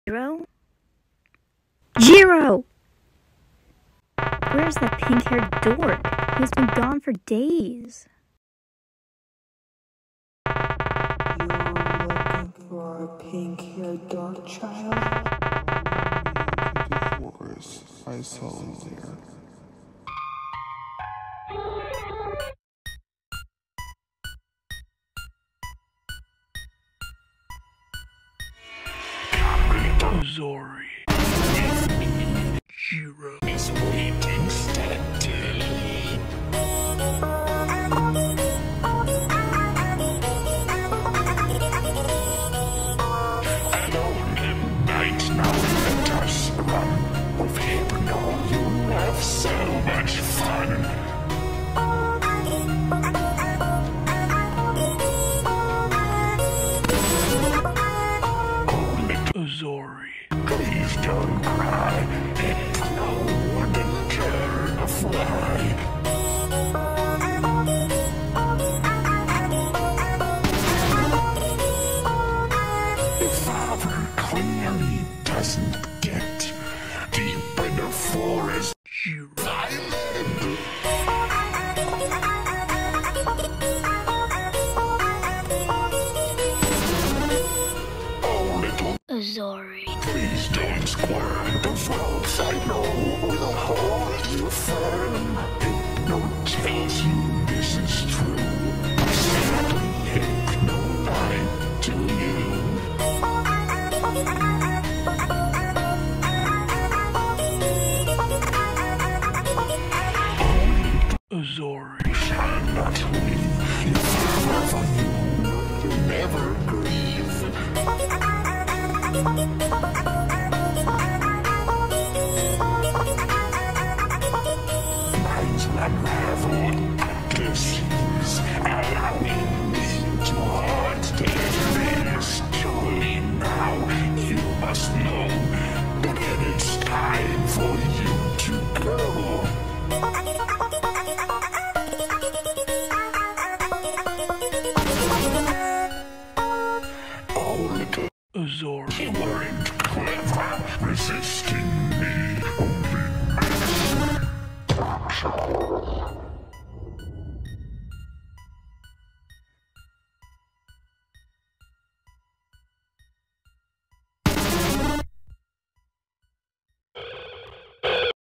Jiro? Jiro! Where's that pink-haired dork? He's been gone for days. You're looking for a pink-haired dark child? To the forest. I saw him there. Zori. Jiro is waiting steadily. Alone in night now let us run. With Hypno you have so much fun. Oh, little Zori. Please don't cry. Hypno wouldn't care to fly. If Father clearly doesn't get deep in the forest, Island. Oh, little Zori. please don't squirm. The frogs I know will hold you firm. Hypno tells you this is true. Sadly, Hypno lied to you.